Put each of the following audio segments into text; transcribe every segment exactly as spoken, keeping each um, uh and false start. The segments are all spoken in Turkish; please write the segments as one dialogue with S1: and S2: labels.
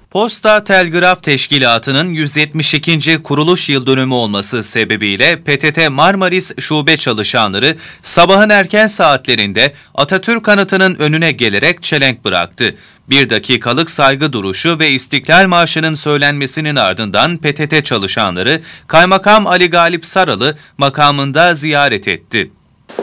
S1: Posta Telgraf Teşkilatı'nın yüz yetmiş ikinci kuruluş yıldönümü olması sebebiyle P T T Marmaris Şube çalışanları sabahın erken saatlerinde Atatürk Anıtı'nın önüne gelerek çelenk bıraktı. Bir dakikalık saygı duruşu ve İstiklal Marşı'nın söylenmesinin ardından P T T çalışanları Kaymakam Ali Galip Saral'ı makamında ziyaret etti.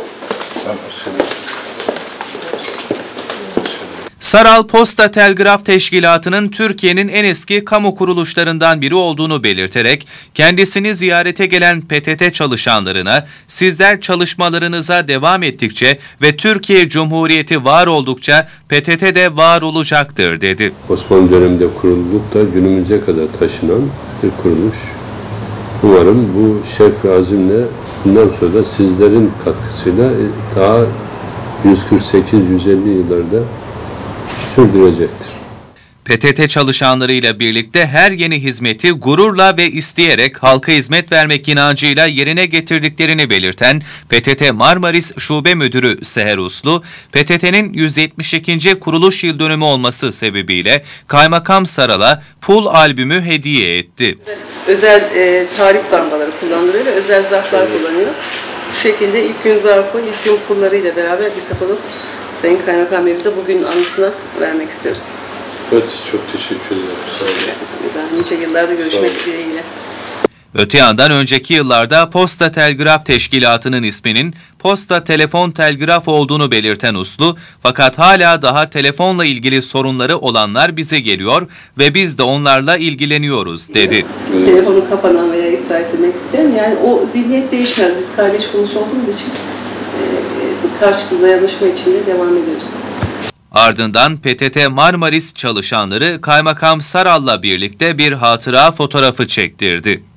S1: Saral, Posta Telgraf Teşkilatı'nın Türkiye'nin en eski kamu kuruluşlarından biri olduğunu belirterek, kendisini ziyarete gelen P T T çalışanlarına, sizler çalışmalarınıza devam ettikçe ve Türkiye Cumhuriyeti var oldukça P T T de var olacaktır, dedi.
S2: Osmanlı döneminde kurulup da günümüze kadar taşınan bir kuruluş. Umarım bu şevk ve azimle bundan sonra da sizlerin katkısıyla daha yüz kırk sekiz yüz elli yıllarda sürdürecektir.
S1: P T T çalışanlarıyla birlikte her yeni hizmeti gururla ve isteyerek halka hizmet vermek inancıyla yerine getirdiklerini belirten P T T Marmaris Şube Müdürü Seher Uslu, P T T'nin yüz yetmiş ikinci kuruluş yıldönümü olması sebebiyle Kaymakam Saral'a pul albümü hediye etti.
S3: Özel e, tarih damgaları kullanılıyor ve özel zarflar kullanıyor. Bu şekilde ilk gün zarfı, ilk gün pullarıyla beraber bir katalog Sayın Kaymakam Bey'imize bugün anısına vermek istiyoruz.
S2: Evet, çok teşekkür ederim. Sağ olun.
S3: Nice yıllarda görüşmek dileğiyle.
S1: Öte yandan önceki yıllarda Posta Telgraf Teşkilatı'nın isminin Posta Telefon Telgraf olduğunu belirten Uslu, fakat hala daha telefonla ilgili sorunları olanlar bize geliyor ve biz de onlarla ilgileniyoruz, dedi.
S3: Evet. Telefonu kapanan veya iptal etmek isteyen, yani o zihniyet değişmez. Biz kardeş konuş olduğumuz için e, karşılıklı dayanışma içinde devam ediyoruz.
S1: Ardından P T T Marmaris çalışanları Kaymakam Saral'la birlikte bir hatıra fotoğrafı çektirdi.